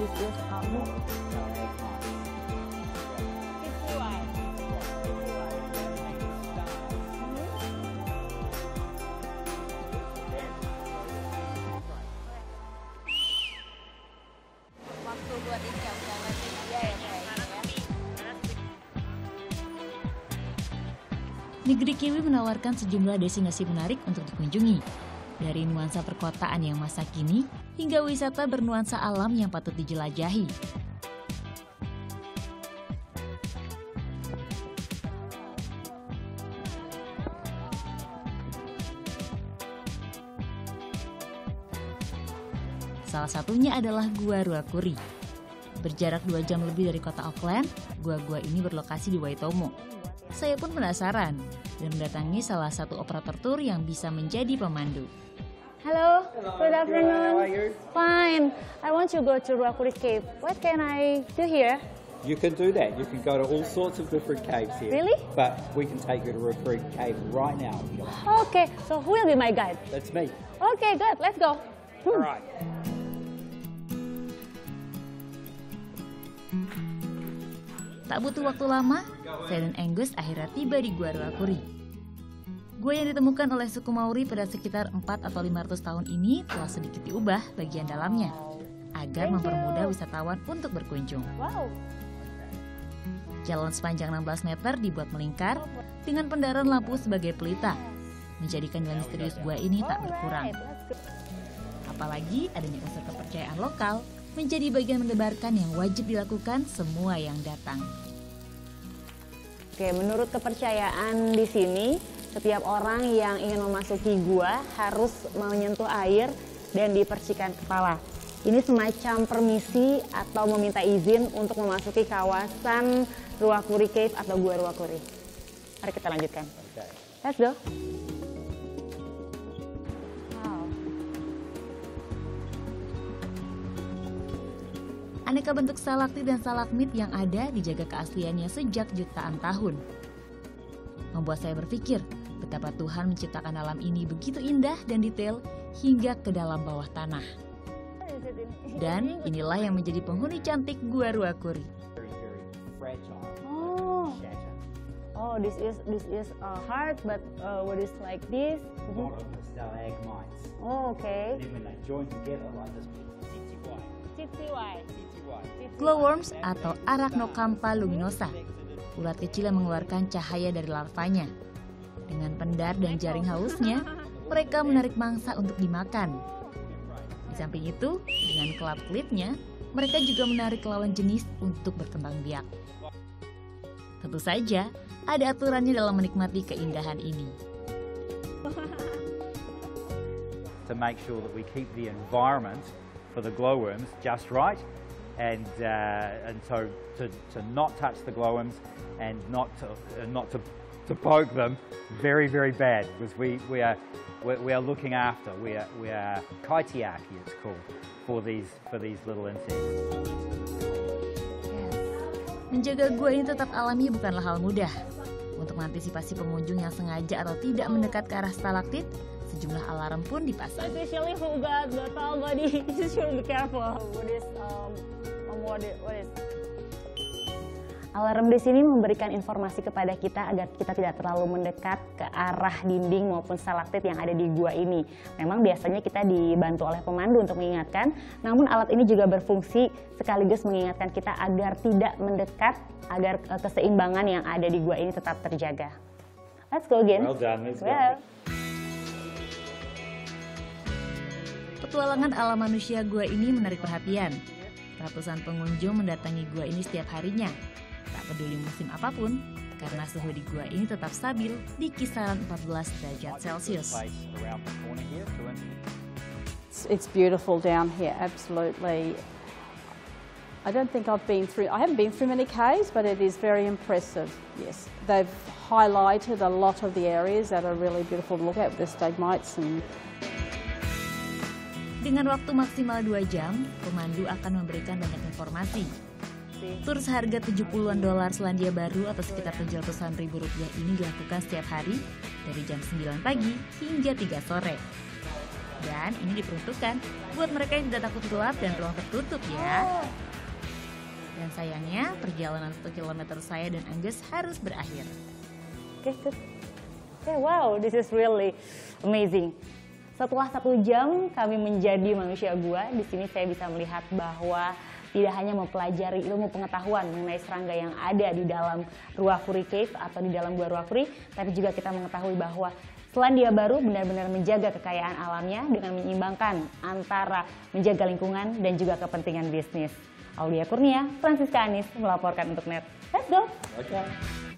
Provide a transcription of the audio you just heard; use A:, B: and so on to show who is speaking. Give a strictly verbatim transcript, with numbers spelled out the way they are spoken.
A: This is kamu.
B: Waktu buat ini ya, udah nanti dia ya kayaknya ya.
C: Negeri Kiwi menawarkan sejumlah destinasi menarik untuk dikunjungi. Dari nuansa perkotaan yang masa kini, hingga wisata bernuansa alam yang patut dijelajahi. Salah satunya adalah Gua Ruakuri. Berjarak dua jam lebih dari kota Auckland, gua-gua ini berlokasi di Waitomo. Saya pun penasaran dan mendatangi salah satu operator tur yang bisa menjadi pemandu.
A: Hello, good afternoon.
D: How are you?
A: Fine. I want to go to Ruakuri Cave. What can I do here?
D: You can do that. You can go to all sorts of different caves here.
A: Really?
D: But we can take you to Ruakuri Cave right now. if you want.
A: Okay, so who will be my guide?
D: That's me.
A: Okay, good. Let's go.
D: All right.
C: Tak butuh waktu lama, saya dan Angus akhirnya tiba di Gua Ruakuri. Gua yang ditemukan oleh suku Maori pada sekitar empat atau lima ratus tahun ini telah sedikit diubah bagian dalamnya agar mempermudah wisatawan untuk berkunjung.
A: Wow.
C: Jalan sepanjang enam belas meter dibuat melingkar dengan pendaran lampu sebagai pelita, menjadikan nilai misterius gua ini tak berkurang. Apalagi adanya unsur kepercayaan lokal menjadi bagian mendebarkan yang wajib dilakukan semua yang datang.
A: Oke, menurut kepercayaan di sini, setiap orang yang ingin memasuki gua harus menyentuh air dan dipercikan kepala. Ini semacam permisi atau meminta izin untuk memasuki kawasan Ruakuri Cave atau Gua Ruakuri. Mari kita lanjutkan.
D: Okay.
A: Let's go.
C: Aneka bentuk stalaktit dan stalagmit yang ada dijaga keasliannya sejak jutaan tahun. Membuat saya berpikir betapa Tuhan menciptakan alam ini begitu indah dan detail hingga ke dalam bawah tanah. Dan inilah yang menjadi penghuni cantik Gua Ruakuri.
D: Very, very fragile.
A: Oh,
D: Shatter.
A: oh, this is this is a heart, but uh, what is like this?
D: A lot of the stalagmites.
A: Oh, okay.
D: And then when they join together like this,
A: Titiwai.
C: Glowworms atau Arachnocampa luminosa, ulat kecil yang mengeluarkan cahaya dari larvanya. Dengan pendar dan jaring halusnya, mereka menarik mangsa untuk dimakan. Di samping itu, dengan kelap-kelipnya, mereka juga menarik lawan jenis untuk berkembang biak. Tentu saja, ada aturannya dalam menikmati keindahan ini.
D: to make sure that we keep the environment for the glowworms just right, and uh, and so to, to not touch the glowworms and not to uh, not to, to poke them very very bad, because we we are we, we are looking after we are we are kaitiaki it's called for these for these little insects.
C: Menjaga gua ini tetap alami bukanlah hal mudah. Untuk mengantisipasi pengunjung yang sengaja atau tidak mendekat ke arah stalaktit, sejumlah alarm pun dipasang.
A: Especially who got the tall body, you should be careful. What is um, what is, what is? Alarm di sini memberikan informasi kepada kita agar kita tidak terlalu mendekat ke arah dinding maupun stalaktit yang ada di gua ini. Memang biasanya kita dibantu oleh pemandu untuk mengingatkan, namun alat ini juga berfungsi sekaligus mengingatkan kita agar tidak mendekat, agar keseimbangan yang ada di gua ini tetap terjaga. Let's go again.
D: Well done, let's go.
A: Well.
C: Petualangan alam manusia gua ini menarik perhatian. Ratusan pengunjung mendatangi gua ini setiap harinya. Tak peduli musim apapun, karena suhu di gua ini tetap stabil di kisaran empat belas derajat Celcius.
E: It's beautiful down here, absolutely. I don't think I've been through, I haven't been through many caves, but it is very impressive, yes. They've highlighted a lot of the areas that are really beautiful to look at, with the stalagmites and...
C: Dengan waktu maksimal dua jam, pemandu akan memberikan banyak informasi. Tur seharga tujuh puluhan dolar Selandia Baru atau sekitar tujuh ratusan ribu rupiah ini dilakukan setiap hari dari jam sembilan pagi hingga tiga sore. Dan ini diperuntukkan buat mereka yang tidak takut gelap dan ruang tertutup ya. Dan sayangnya perjalanan satu kilometer saya dan Angus harus berakhir.
A: Oke, okay, okay, wow, this is really amazing. Setelah satu jam kami menjadi manusia gua, di sini saya bisa melihat bahwa tidak hanya mempelajari ilmu pengetahuan mengenai serangga yang ada di dalam Ruakuri Cave atau di dalam gua Ruakuri, tapi juga kita mengetahui bahwa Selandia Baru benar-benar menjaga kekayaan alamnya dengan menyeimbangkan antara menjaga lingkungan dan juga kepentingan bisnis. Aulia Kurnia, Francisca Anis melaporkan untuk Net. Let's go!
D: Okay.